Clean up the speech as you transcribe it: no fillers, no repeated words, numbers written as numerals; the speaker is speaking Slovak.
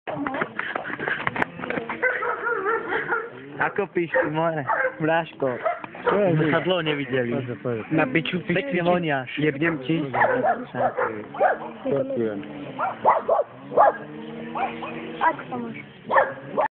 Ako píšti, more, Bráško. My sa dlho nevideli. Na piču Pekne voniaš. Jebnem ti. Ako sa máš?